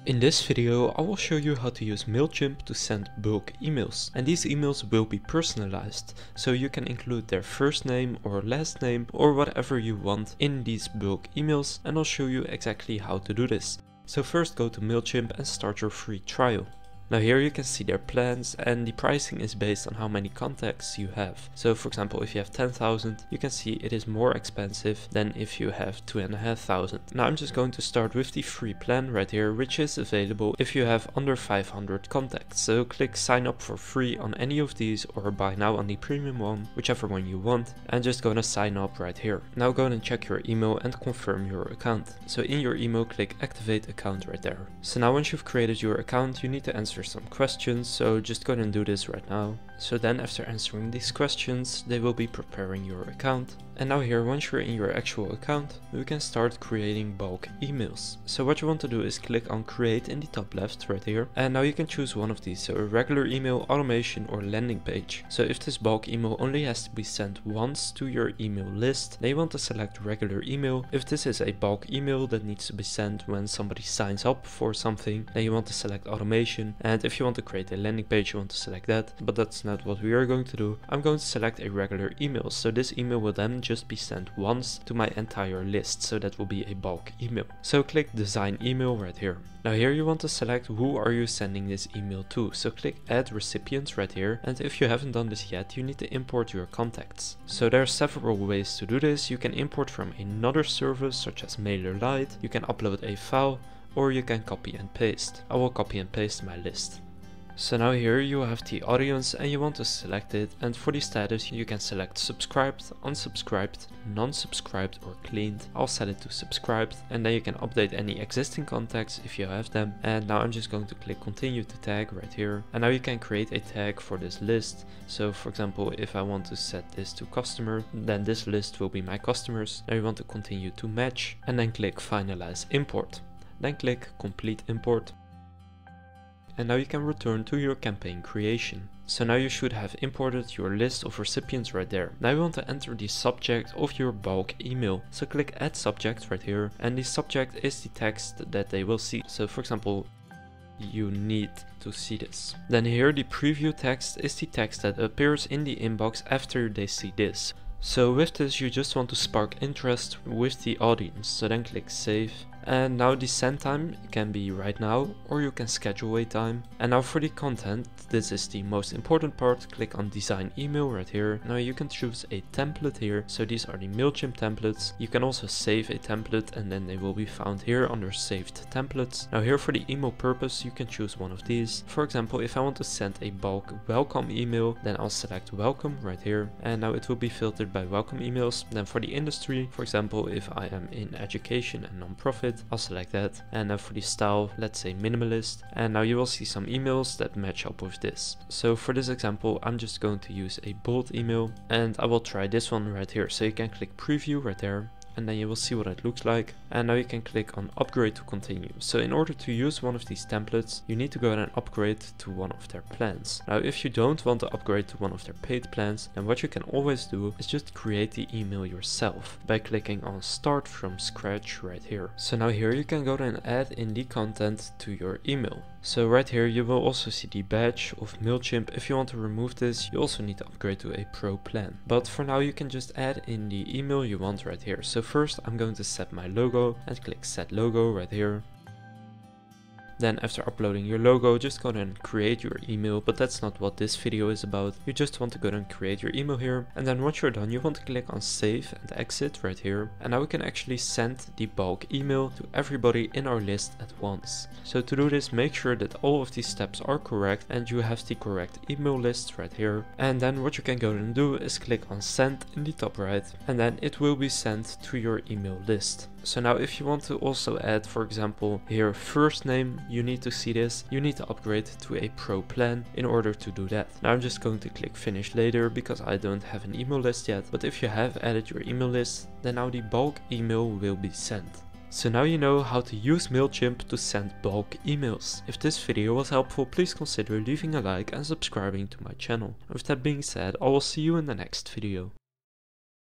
In this video I will show you how to use Mailchimp to send bulk emails, and these emails will be personalized, so you can include their first name or last name or whatever you want in these bulk emails, and I'll show you exactly how to do this. So first go to Mailchimp and start your free trial. Now here you can see their plans, and the pricing is based on how many contacts you have. So for example, if you have 10,000, you can see it is more expensive than if you have 2,500. Now I'm just going to start with the free plan right here, which is available if you have under 500 contacts. So click sign up for free on any of these or buy now on the premium one, whichever one you want, and just go to sign up right here. Now go and check your email and confirm your account. So in your email click activate account right there. So now once you've created your account, you need to answer some questions, so just go ahead and do this right now. So then after answering these questions, they will be preparing your account. And now here, once you're in your actual account, you can start creating bulk emails. So what you want to do is click on create in the top left right here, and now you can choose one of these, so a regular email, automation or landing page. So if this bulk email only has to be sent once to your email list, then you want to select regular email. If this is a bulk email that needs to be sent when somebody signs up for something, then you want to select automation, and if you want to create a landing page, you want to select that, but that's not what we are going to do. I'm going to select a regular email, so this email will then just be sent once to my entire list, so that will be a bulk email. So click design email right here. Now here you want to select who are you sending this email to, so click add recipients right here, and if you haven't done this yet, you need to import your contacts. So there are several ways to do this. You can import from another service such as MailerLite, you can upload a file, or you can copy and paste. I will copy and paste my list. So now here you have the audience and you want to select it, and for the status you can select subscribed, unsubscribed, non-subscribed or cleaned. I'll set it to subscribed, and then you can update any existing contacts if you have them. And now I'm just going to click continue to tag right here, and now you can create a tag for this list. So for example, if I want to set this to customer, then this list will be my customers. Now you want to continue to match, and then click finalize import, then click complete import. And now you can return to your campaign creation. So now you should have imported your list of recipients right there. Now you want to enter the subject of your bulk email. So click add subject right here, and the subject is the text that they will see. So for example, you need to see this. Then here the preview text is the text that appears in the inbox after they see this. So with this you just want to spark interest with the audience. So then click save. And now the send time can be right now, or you can schedule a time. And now for the content, this is the most important part. Click on design email right here. Now you can choose a template here. So these are the Mailchimp templates. You can also save a template, and then they will be found here under saved templates. Now here for the email purpose, you can choose one of these. For example, if I want to send a bulk welcome email, then I'll select welcome right here, and now it will be filtered by welcome emails. Then for the industry, for example, if I am in education and non-profit, I'll select that. And now for the style, let's say minimalist, and now you will see some emails that match up with this. So for this example, I'm just going to use a bold email, and I will try this one right here. So you can click preview right there, and then you will see what it looks like. And now you can click on upgrade to continue. So in order to use one of these templates, you need to go ahead and upgrade to one of their plans. Now if you don't want to upgrade to one of their paid plans, then what you can always do is just create the email yourself by clicking on start from scratch right here. So now here you can go ahead and add in the content to your email. So right here you will also see the badge of Mailchimp. If you want to remove this, you also need to upgrade to a pro plan. But for now you can just add in the email you want right here. So first I'm going to set my logo, and click set logo right here. Then after uploading your logo, just go ahead and create your email, but that's not what this video is about. You just want to go ahead and create your email here, and then once you're done, you want to click on save and exit right here. And now we can actually send the bulk email to everybody in our list at once. So to do this, make sure that all of these steps are correct and you have the correct email list right here. And then what you can go ahead and do is click on send in the top right, and then it will be sent to your email list. So now if you want to also add, for example, here first name, you need to see this, you need to upgrade to a pro plan in order to do that. Now I'm just going to click finish later because I don't have an email list yet, but if you have added your email list, then now the bulk email will be sent. So now you know how to use Mailchimp to send bulk emails. If this video was helpful, please consider leaving a like and subscribing to my channel. And with that being said, I will see you in the next video.